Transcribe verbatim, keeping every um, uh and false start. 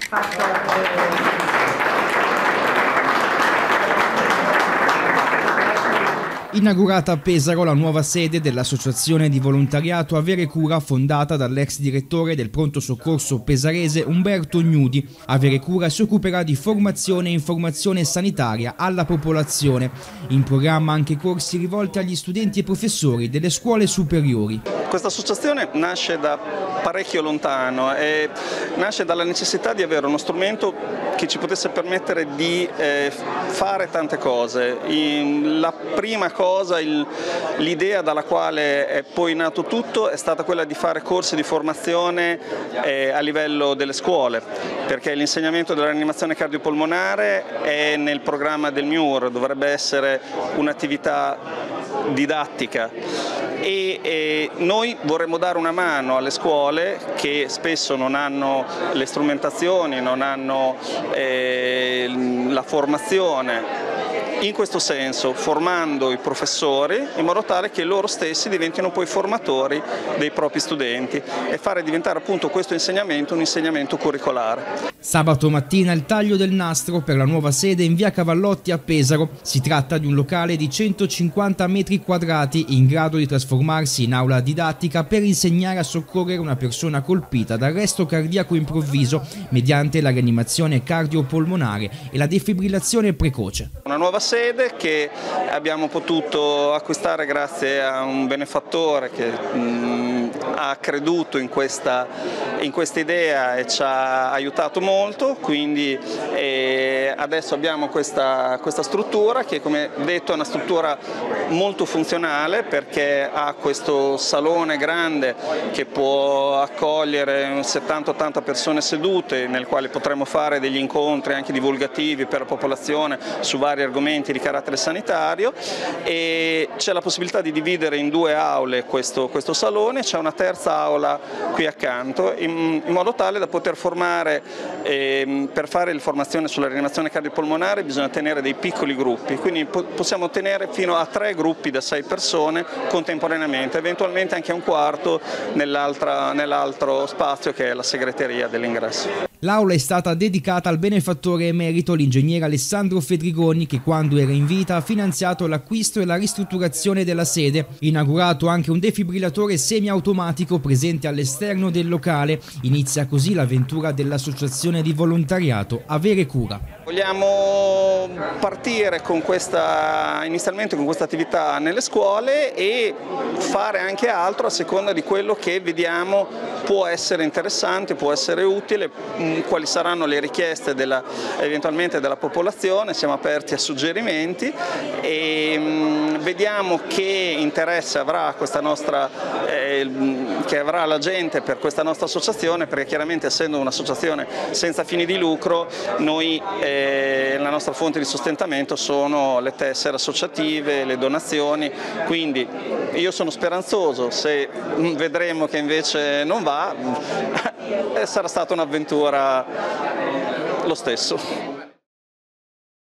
Inaugurata a Pesaro la nuova sede dell'Associazione di Volontariato Avere Cura, fondata dall'ex direttore del pronto soccorso pesarese Umberto Gnudi. Avere Cura si occuperà di formazione e informazione sanitaria alla popolazione. In programma anche corsi rivolti agli studenti e professori delle scuole superiori. Questa associazione nasce da parecchio lontano e nasce dalla necessità di avere uno strumento che ci potesse permettere di eh, fare tante cose. In, la prima cosa, l'idea dalla quale è poi nato tutto è stata quella di fare corsi di formazione eh, a livello delle scuole, perché l'insegnamento della rianimazione cardiopolmonare è nel programma del M I U R, dovrebbe essere un'attività didattica e, e noi vorremmo dare una mano alle scuole che spesso non hanno le strumentazioni, non hanno eh, la formazione. In questo senso, formando i professori in modo tale che loro stessi diventino poi formatori dei propri studenti e fare diventare appunto questo insegnamento un insegnamento curricolare. Sabato mattina il taglio del nastro per la nuova sede in via Cavallotti a Pesaro. Si tratta di un locale di centocinquanta metri quadrati in grado di trasformarsi in aula didattica per insegnare a soccorrere una persona colpita da arresto cardiaco improvviso mediante la rianimazione cardiopolmonare e la defibrillazione precoce. Una nuova sede che abbiamo potuto acquistare grazie a un benefattore che mh, ha creduto in questa, in questa idea e ci ha aiutato molto, quindi eh, adesso abbiamo questa, questa struttura che, come detto, è una struttura molto funzionale perché ha questo salone grande che può accogliere settanta ottanta persone sedute, nel quale potremo fare degli incontri anche divulgativi per la popolazione su vari argomenti di carattere sanitario, e c'è la possibilità di dividere in due aule questo, questo salone, c'è una terza aula qui accanto in, in modo tale da poter formare, eh, per fare la formazione sulla rianimazione cardiopolmonare bisogna tenere dei piccoli gruppi, quindi po possiamo tenere fino a tre gruppi da sei persone contemporaneamente, eventualmente anche un quarto nell'altro spazio che è la segreteria dell'ingresso. L'aula è stata dedicata al benefattore emerito, l'ingegnere Alessandro Fedrigoni, che quando era in vita ha finanziato l'acquisto e la ristrutturazione della sede. Inaugurato anche un defibrillatore semiautomatico presente all'esterno del locale. Inizia così l'avventura dell'Associazione di Volontariato Avere Cura. Vogliamo partire con questa, inizialmente con questa attività nelle scuole e fare anche altro a seconda di quello che vediamo può essere interessante, può essere utile, quali saranno le richieste della, eventualmente della popolazione. Siamo aperti a suggerimenti e mh, vediamo che interesse avrà questa nostra, eh, che avrà la gente per questa nostra associazione, perché chiaramente essendo un'associazione senza fini di lucro noi eh, la nostra fonte di sostentamento sono le tessere associative, le donazioni, quindi io sono speranzoso, se vedremo che invece non va sarà stata un'avventura lo stesso.